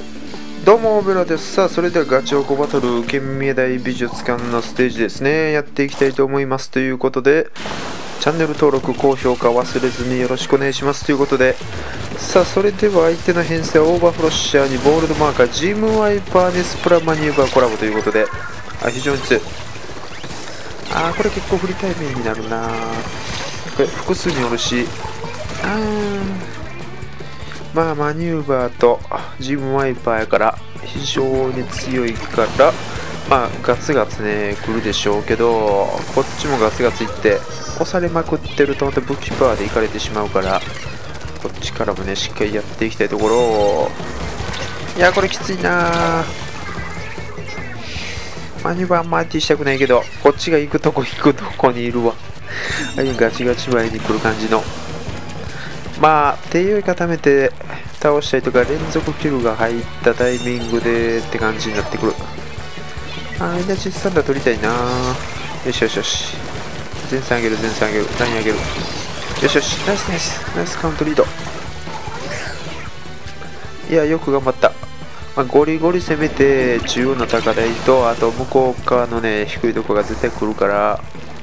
どうもベラです。さあそれではガチョコバトル県民大美術館のステージですね、やっていきたいと思います。ということでチャンネル登録高評価忘れずによろしくお願いしますということで、さあそれでは相手の編成はオーバーフロッシャーにボールドマーカー、ジムワイパーにスプラマニューバーコラボということで、非常に強い。これ結構フリータイムになるな。これ複数におるし、まあマニューバーとジムワイパーやから非常に強いから、まあガツガツね来るでしょうけど、こっちもガツガツいって押されまくってるとまた武器パワーでいかれてしまうから、こっちからもねしっかりやっていきたいところ。いやこれきついな。マニューバーあんま相手したくないけど、こっちが行くとこにいるわ。ガチガチ前に来る感じの、まあ手酔い固めて倒したりとか連続キルが入ったタイミングでって感じになってくる。エナジースタンダー取りたいな。よしよしよし、前線上げる前線上げるライン上げる。よしよし、ナイスナイスナイスカウントリード。いやよく頑張った。ゴリゴリ攻めて中央の高台と、あと向こう側のね低いとこが絶対来るから、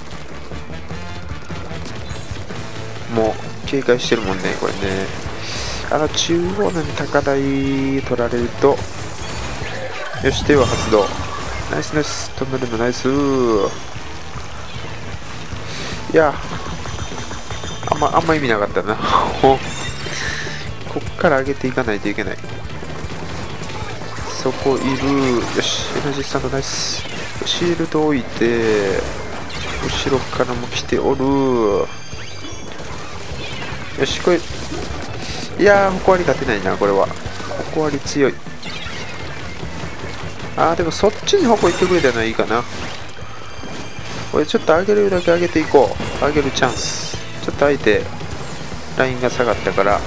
もう警戒してるもんねこれね。中央の高台取られると、よし手は発動。ナイスナイス、止めるのナイス。いやあんま意味なかったなこっから上げていかないといけない。そこいる。よしエナジースタンドナイス。シールド置いて後ろからも来ておる。よしこれ、いやー、矛割り勝てないな、これは。矛割り強い。でもそっちに矛行ってくれたのはいいかな。これちょっと上げるだけ上げていこう。上げるチャンス。ちょっと相手、ラインが下がったから。よ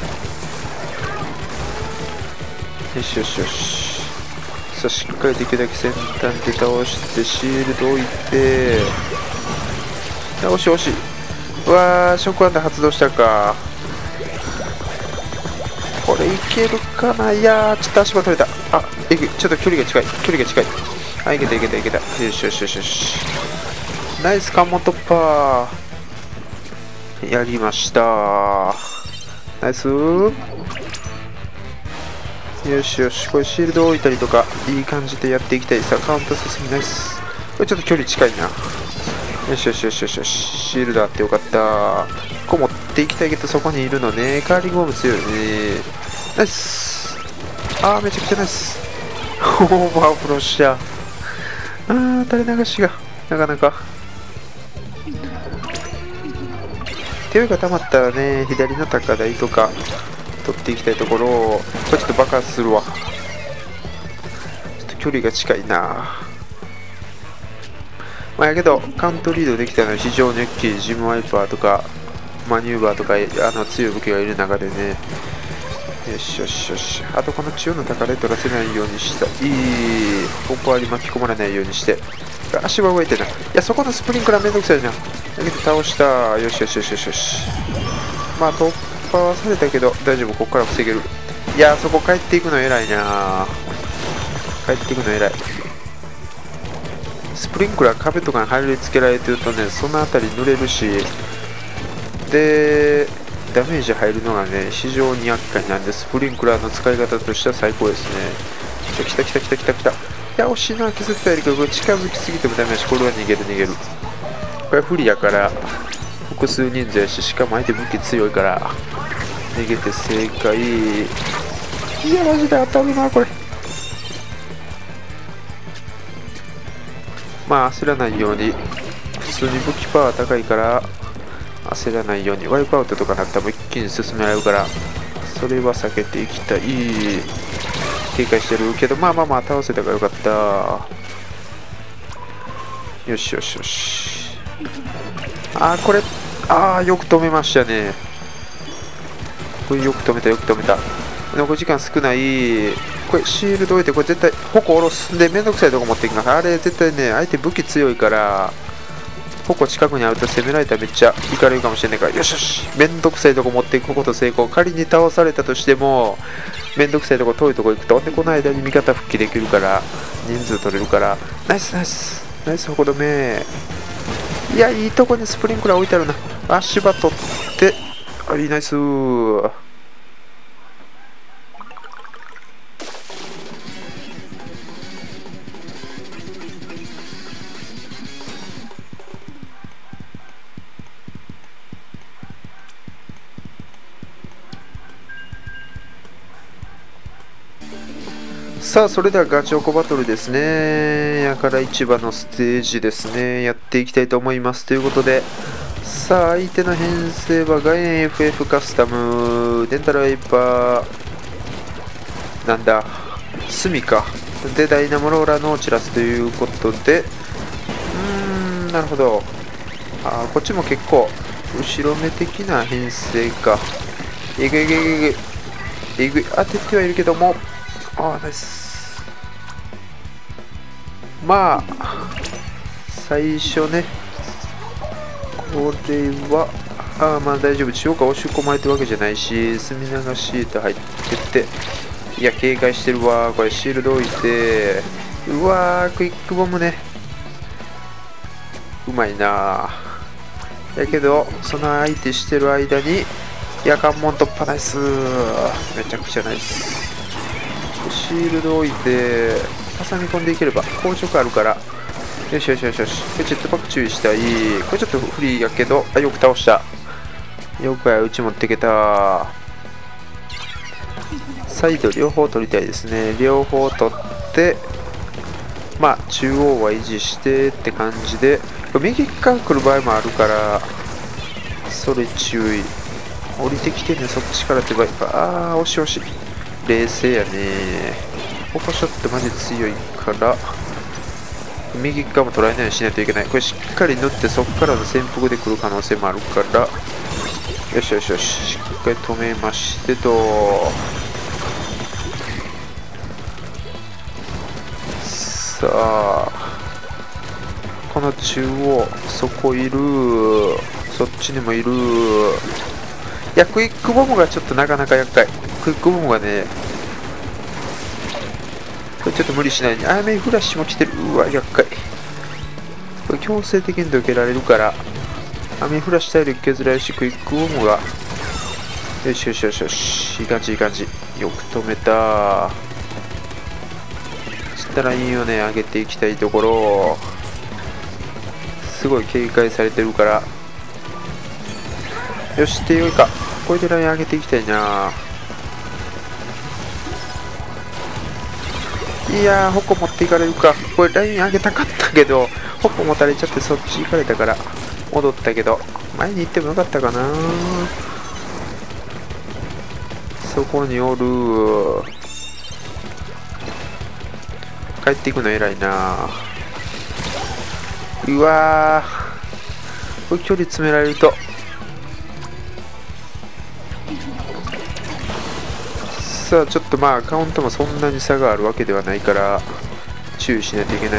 しよしよし。さあ、しっかりできるだけ先端で倒して、シールド置いて。惜しい惜しい。うわー、ショックワンダー発動したか。これいけるかな。いやーちょっと足場取れた。ちょっと距離が近い距離が近い。いけたいけたいけた。よしよしよしよし、ナイス関門突破やりました。ナイス。よしよし、これシールド置いたりとかいい感じでやっていきたい。さあカウント進みナイス。これちょっと距離近いな。よしよしよしよしよし、シールドあってよかった。ここ持っていきたいけどそこにいるのね。カーリングボム強いよね。ナイス。めちゃくちゃナイス。オーバーフロッシャー。垂れ流しがなかなか。手が溜まったらね左の高台とか取っていきたいところを、これちょっと爆発するわ。ちょっと距離が近いな。やけどカウントリードできたのは非常に大きい。ジムワイパーとかマニューバーとか強い武器がいる中でね。よしよしよし、あとこの中央の高台取らせないようにしたい。ここは巻き込まれないようにして。足は動いてない。いやそこのスプリンクラーめんどくさいな。だけど倒した。よしよしよしよしよし、突破はされたけど大丈夫、ここから防げる。いやそこ帰っていくの偉いな。帰っていくの偉い。スプリンクラー壁とかに貼り付けられてるとね、その辺り濡れるし、でダメージ入るのがね非常に厄介なんで、スプリンクラーの使い方としては最高ですね。来た来た来た来た来た。いや惜しいな、削ったやりか。これ近づきすぎてもダメだし、これは逃げる逃げる。これは不利やから複数人数やし、しかも相手武器強いから逃げて正解。いやマジで当たるなこれ。焦らないように、普通に武器パワー高いから焦らないように。ワイプアウトとかなったらもう一気に進められるから、それは避けていきたい。警戒してるけど、倒せたからよかった。よしよしよし。これよく止めましたね。これよく止めたよく止めた。残り時間少ない。これシールド置いて、これ絶対矛下ろすんでめんどくさいとこ持っていきます。あれ絶対ね相手武器強いから、矛近くにあると攻められたらめっちゃいかれるかもしれないから。よしよし、めんどくさいとこ持っていくこと成功。仮に倒されたとしてもめんどくさいとこ遠いとこ行くと、でこの間に味方復帰できるから人数取れるから、ナイスナイスナイス矛止め。いや、いいとこにスプリンクラー置いてあるな。足場取って、あいいナイスー。さあ、それではガチョコバトルですね。やから市場のステージですね。やっていきたいと思います。ということで、さあ、相手の編成は外苑 FF カスタム、デンタルワイパー、なんだ、スミか。で、ダイナモローラノーチラスということで、なるほど。こっちも結構、後ろ目的な編成か。えぐいえぐいえぐい。えぐい。当ててはいるけども、ナイス。まあ、最初ね、これは、まあ大丈夫。中央から押し込まれてるわけじゃないし、隅流しート入ってて、いや、警戒してるわ。これ、シールド置いて、うわー、クイックボムね。うまいなぁ。やけど、その相手してる間に、関門突破ナイス。めちゃくちゃナイス。シールド置いて挟み込んでいければ硬直あるから、よしよしよしよし。これジェットパック注意したい。これちょっと不利やけど、よく倒した。よくうち持っていけた。サイド両方取りたいですね。両方取ってまあ中央は維持してって感じで、右側来る場合もあるからそれ注意。降りてきてね、そっちからって場合か。惜しい惜しい。冷静やね。ここショットマジ強いから右側も捉えないようにしないといけない。これしっかり縫ってそこからの潜伏で来る可能性もあるから、よしよしよし、しっかり止めましてと。さあこの中央、そこいる、そっちにもいる。いや、クイックボムがちょっとなかなか厄介。クイックボムがね、これちょっと無理しないに。メイフラッシュも来てる。うわ、厄介。これ強制的に受けられるから、メイフラッシュ体力削られるし、クイックボムが。よしよしよしよし。いい感じいい感じ。よく止めた。そしたらいいよね、上げていきたいところ。すごい警戒されてるから。よし、ってよいか。これでライン上げていきたいな。いやー、矛持っていかれるか。これライン上げたかったけど、矛持たれちゃってそっち行かれたから戻ったけど、前に行ってもよかったかな。そこにおる。帰っていくの偉いな。うわー、これ距離詰められると。さあちょっとまあカウントもそんなに差があるわけではないから注意しないといけない。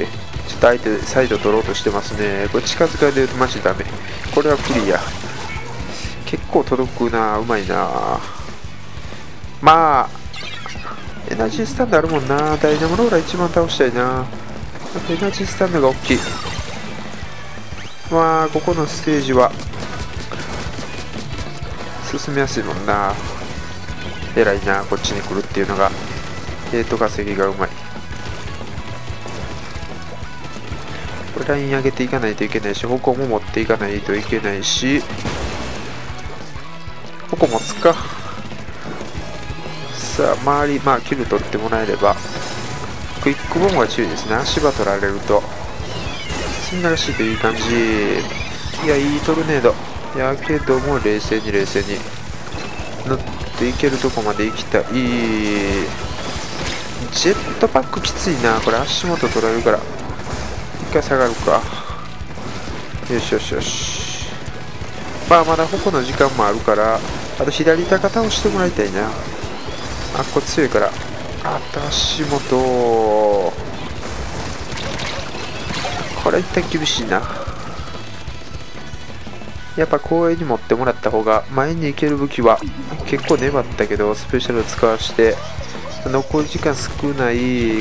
ちょっと相手サイド取ろうとしてますね。これ近づかれるとマジダメ。これはクリア。結構届くな。うまいな。まあエナジースタンドあるもんな。ダイナモローラ一番倒したいな。エナジースタンドが大きい。まあここのステージは進みやすいもんな。偉いな、こっちに来るっていうのが。稼ぎがうまい。これライン上げていかないといけないし、矛も持っていかないといけないし、矛持つか。さあ周りキル取ってもらえれば。クイックボムは注意ですね。足場取られると積み流しいといい感じ。いや、いいトルネードやけども、冷静に冷静に乗っていけるとこまで行きたい。ジェットパックきついな。これ足元取られるから一回下がるか。よしよしよし。まだ矛の時間もあるから、あと左高倒してもらいたいな。これ強いから。足元これ一旦厳しいな。 やっぱ公園に持ってもらった方が前に行ける武器は結構粘ったけどスペシャル使わして、残り時間少ない。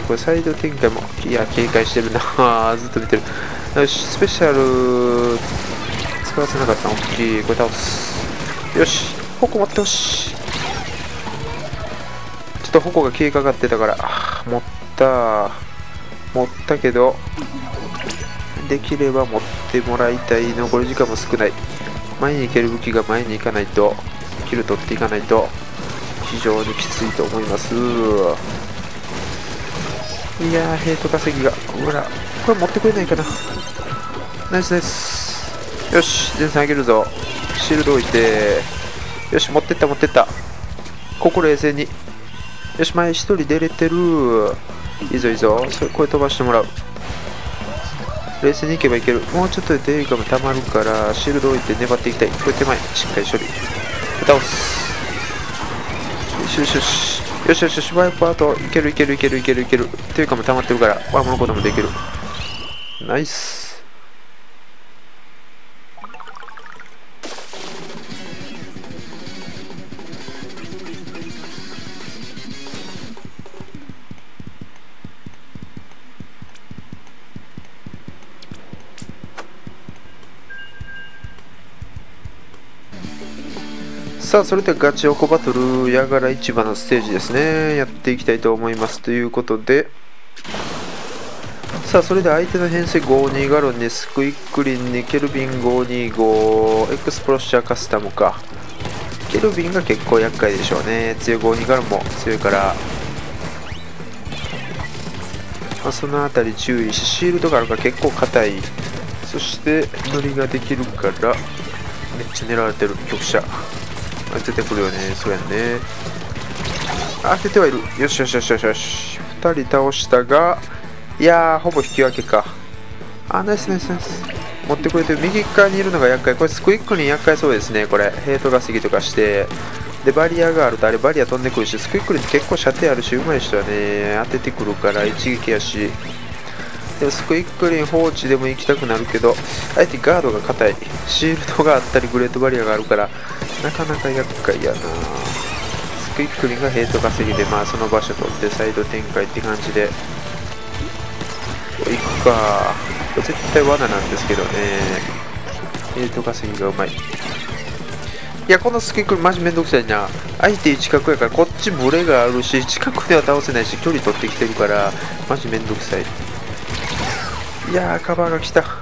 これサイド展開もいや警戒してるなずっと見てる。よしスペシャル使わせなかったの大きい。これ倒す。よし矛持ってほしい。ちょっと矛が消えかかってたから持ったけど、できれば持ってもらいたい。残り時間も少ない。前に行ける武器が前に行かないと、キル取っていかないと非常にきついと思います。いやーヘイト稼ぎがほらこれ持ってくれないかな。ナイスナイス。よし前線上げるぞ。シールド置いて、よし持ってったここ冷静に。よし前一人出れてる。いいぞいいぞ。これ飛ばしてもらう。冷静に行けばいける。もうちょっとでデイガム溜まるからシールド置いて粘っていきたい。これ手前しっかり処理。倒す。よしよしよしよしよし。ワイプアウト。いけるデイガム溜まってるから守ることもできる。ナイス。さあそれではガチオコバトルヤガラ市場のステージですね、やっていきたいと思います。ということで、さあそれで相手の編成52ガロンにスクイックリンにケルビン525エクスプロッシャーカスタムか。ケルビンが結構厄介でしょうね。強い52ガロンも強いから、その辺り注意し、シールドがあるから結構硬い。そしてノリができるからめっちゃ狙われてる。局者出てくるよね。そうやんね。出てはいる。よしよしよしよしよし。2人倒したが、いやーほぼ引き分けか。ナイスナイスナイス。持ってくれてる。右側にいるのが厄介。これスクイックに厄介そうですね。これヘイト稼ぎとかして、でバリアがあるとあれバリア飛んでくるし、スクイックに結構射程あるし、うまい人はね当ててくるから一撃やし。でスクイックリン放置でも行きたくなるけど、あえてガードが硬い。シールドがあったりグレートバリアがあるからなかなか厄介やな。スクイックリンがヘイト稼ぎで、その場所取ってサイド展開って感じで行くか。これ絶対罠なんですけどね。ヘイト稼ぎがうまい。いやこのスクイックリンマジめんどくさいな。相手近くやからこっちブレがあるし、近くでは倒せないし距離取ってきてるからマジめんどくさい。いやーカバーが来た。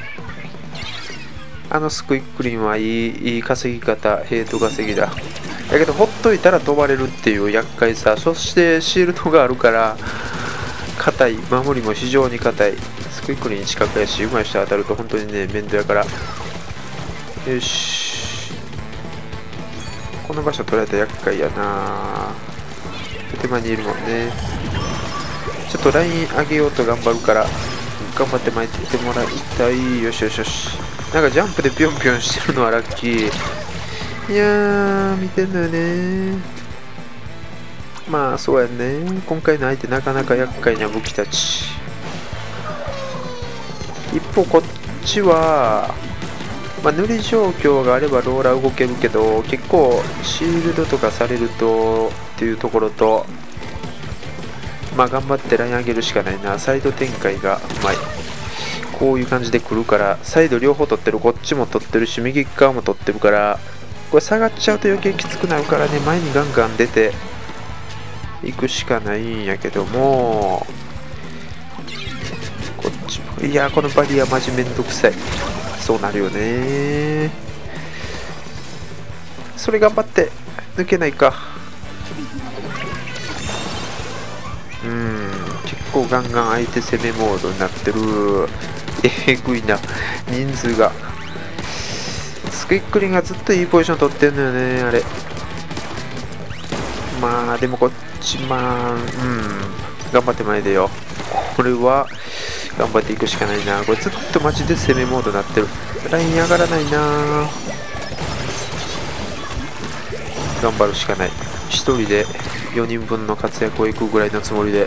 スクイックリンはいい稼ぎ方、ヘイト稼ぎだ。だけどほっといたら飛ばれるっていう厄介さ。そしてシールドがあるから硬い。守りも非常に硬い。スクイックリン近くやし、上手い人当たると本当にね面倒やから。よしこの場所取られたら厄介やな。手前にいるもんね。ちょっとライン上げようと頑張るから頑張って巻いてきてもらいたい。よしよしよし。なんかジャンプでピョンピョンしてるのはラッキー。いやー見てんのよね。そうやね。今回の相手なかなか厄介な武器たち。一方こっちは塗り状況があればローラー動けるけど、結構シールドとかされるとっていうところと、頑張ってライン上げるしかないな。サイド展開がうまい。こういう感じで来るから、サイド両方取ってる。こっちも取ってるし右側も取ってるから、これ下がっちゃうと余計きつくなるからね、前にガンガン出ていくしかないんやけども、こっちもいやこのバリアマジめんどくさい。そうなるよね。それ頑張って抜けないか。結構ガンガン相手攻めモードになってる。えぐいな人数が。スクイックリンがずっといいポジション取ってんのよねあれ。でもこっち頑張って前でよ。これは頑張っていくしかないな。これずっとマジで攻めモードになってる。ライン上がらないな。頑張るしかない。1人で4人分の活躍をいくぐらいのつもりで、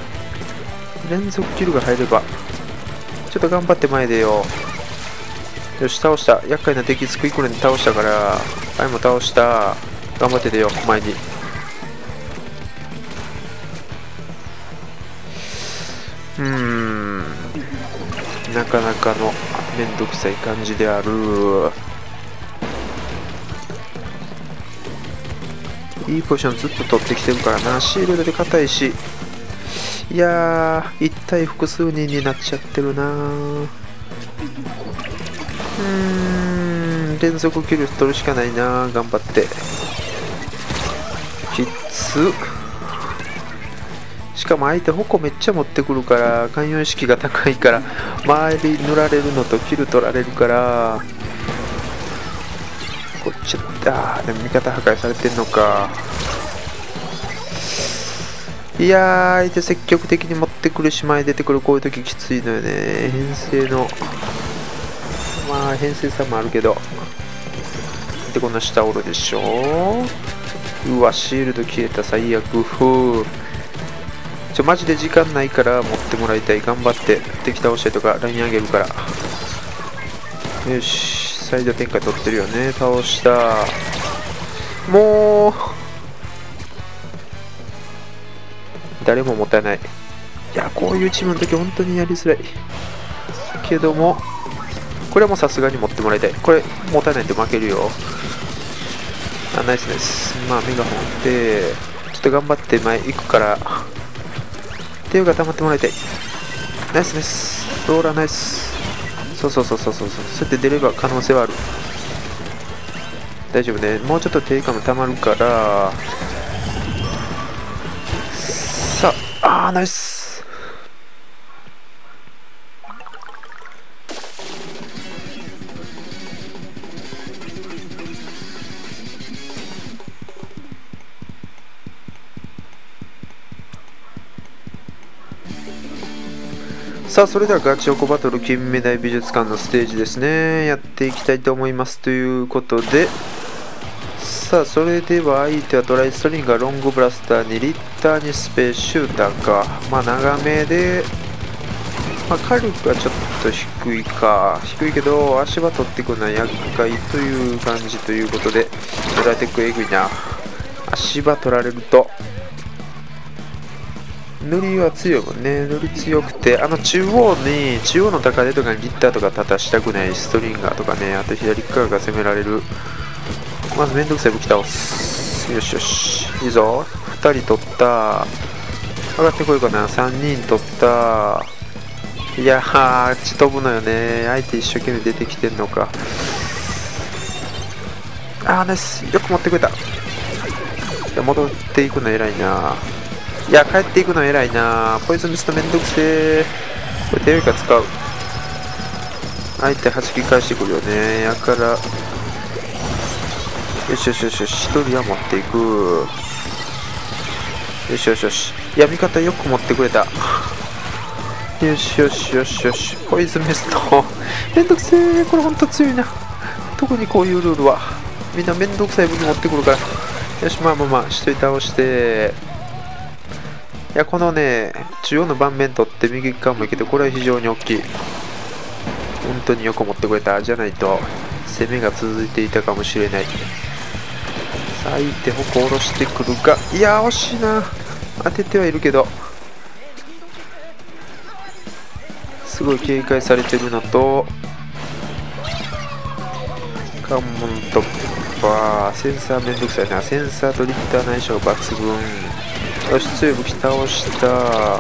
連続キルが入れば。ちょっと頑張って前でよ。 よし、倒した。厄介な敵スクイックルに倒したから、前も倒した。頑張って出よう、前に。なかなかのめんどくさい感じである。いいポジションずっと取ってきてるからな。シールドで硬いし、いやー、1対複数人になっちゃってるな。連続キル取るしかないな。頑張って。きつ。しかも相手矛めっちゃ持ってくるから、関与意識が高いから周り塗られるのとキル取られるから、こっちだ。でも味方破壊されてんのか。いやー、相手積極的に持ってくるし、前出てくる。こういう時きついのよね。編成のまあ編成差もあるけど。で、こんな下おるでしょ。うわ、シールド消えた。最悪。マジで時間ないから持ってもらいたい。頑張って敵倒したりとかライン上げるから。よし、サイド展開取ってるよね。倒した。もう誰も持たない。いや、こういうチームの時本当にやりづらいけども、これはもうさすがに持ってもらいたい。これ持たないと負けるよ。あ、ナイスナイス。まあメガホンでちょっと頑張って前行くから手が溜まってもらいたい。ナイスナイス。ローラーナイス。そうそうやって出れば可能性はある。大丈夫ね。もうちょっと定価も溜まるから。さあ、ナイス。さあ、それではガチオコバトル金目鯛美術館のステージですね。やっていきたいと思います。ということで、さあ、それでは相手はトライストリンガー、ロングブラスターにリッターにスペーシューターか。まあ長めで、まあ、火力はちょっと低いか。低いけど、足場取ってくるのは厄介という感じということで、ドラテックエグいな。足場取られると、塗りは強いもんね。塗り強くて、中央の高手とかにリッターとか立たしたくないストリンガーとかね、あと左側が攻められる。まずめんどくさい武器倒す。よしよし。いいぞ。2人取った。上がってこいかな。3人取った。いやー、あっち飛ぶのよね。相手一生懸命出てきてんのか。あー、ナイス。よく持ってくれた。いや、戻っていくの偉いな。いや、帰っていくの偉いな。ポイズンミストめんどくせえ。これ手よりか使う。相手弾き返してくるよね。やから、よしよしよしよし。1人は持っていく。よしよしよし。いや、味方よく持ってくれた。よしよしよしよし。ポイズンミスト。めんどくせえ。これほんと強いな。特にこういうルールは。みんなめんどくさい武器持ってくるから。よし、まあまあまあ、一人倒して。いや、このね、中央の盤面取って右側もいけて、これは非常に大きい。本当によく持ってくれた。じゃないと、攻めが続いていたかもしれない。さあ、相手矛下ろしてくるが、いや、惜しいな。当ててはいるけど、すごい警戒されてるのと、関門突破、センサーめんどくさいな。センサーとリッターの相性抜群。よし、強い武器倒した。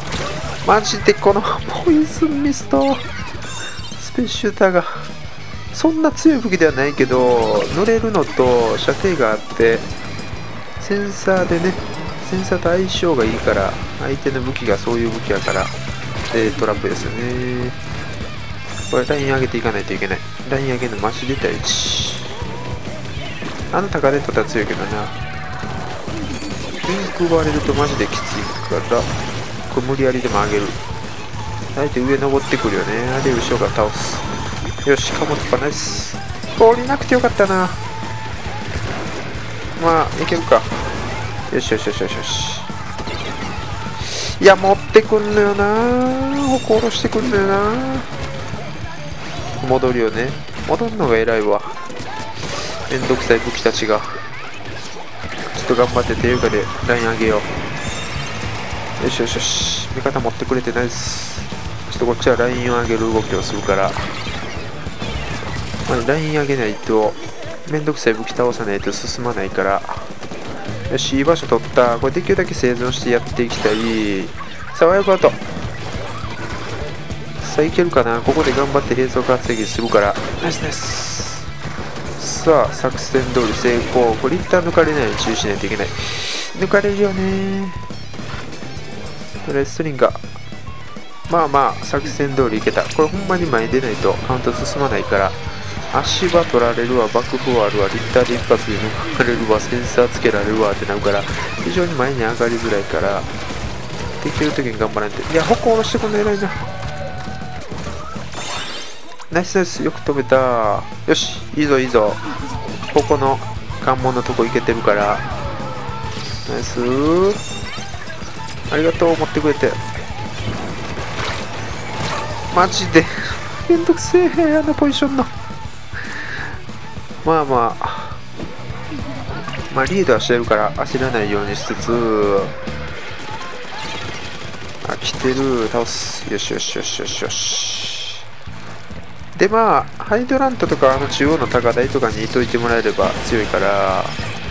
マジでこのポイズンミストスペシューターがそんな強い武器ではないけど、乗れるのと射程があってセンサーでね、センサーと相性がいいから、相手の武器がそういう武器やから、トラップですよね。これライン上げていかないといけない。ライン上げるのマジで大事。あの高で取ったら強いけどな。ピンク奪われるとマジできついから、これ無理やりでも上げる。相手上登ってくるよね。あれ後ろから倒す。よし、カモとかナイス。降りなくてよかったな。まあいけるか。よしよしよしよしよし。いや、持ってくんのよな。矛下ろしてくんのよな。戻るよね。 戻んのが偉いわ。めんどくさい武器たちが。ちょっと頑張って手床でライン上げよう。よしよしよし。味方持ってくれてないです。ちょっとこっちはラインを上げる動きをするから、ライン上げないとめんどくさい武器倒さないと進まないから。よし、いい場所取った。これできるだけ生存してやっていきたい。さあ、ワイプアウト。さあ、いけるかな。ここで頑張って並走活撃するから。ナイスナイス。さあ、作戦通り成功。これ一旦抜かれないように注意しないといけない。抜かれるよね。レスリンガー。まあまあ、作戦通りいけた。これほんまに前に出ないとカウント進まないから。足場取られるわ、爆風あるわ、リッターで一発で抜かれるわ、センサーつけられるわってなるから、非常に前に上がりづらいから、できるときに頑張らないと。いや、歩行をしてこんな偉いな。ナイスナイス、よく飛べた。よし、いいぞいいぞ。ここの関門のとこ行けてるから。ナイスー。ありがとう、持ってくれて。マジで、めんどくせえ、あのポジションの。まあまあ、リードはしてるから焦らないようにしつつ、来てる、倒す。よしよしよしよしよし。で、ハイドラントとか中央の高台とかにいといてもらえれば強いから、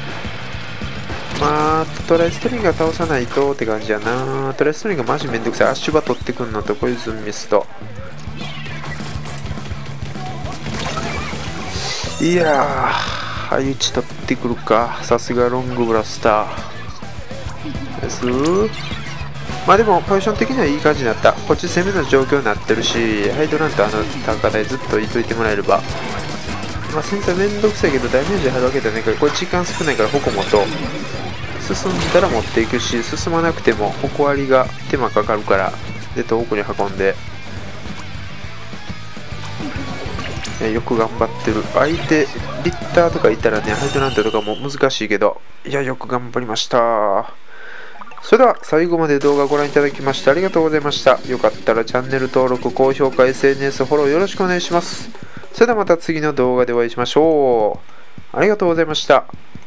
トライストリンガー倒さないとって感じやな。トライストリンガーマジめんどくさい。アッシュバ取ってくんのとポイズンミスト。いやー、相打ち取ってくるか。さすがロングブラスターです。でもポジション的にはいい感じになった。こっち攻めの状況になってるし、ハイドランと高台ずっといといてもらえれば、センサーめんどくさいけどダメージ入るわけじゃないから、これ時間少ないから矛もと進んだら持っていくし、進まなくても矛割りが手間かかるからで遠くに運んで、よく頑張ってる。相手リッターとかいたらね、ハイドラントとかも難しいけど、いや、よく頑張りました。それでは最後まで動画ご覧いただきましてありがとうございました。よかったらチャンネル登録、高評価、SNS フォローよろしくお願いします。それではまた次の動画でお会いしましょう。ありがとうございました。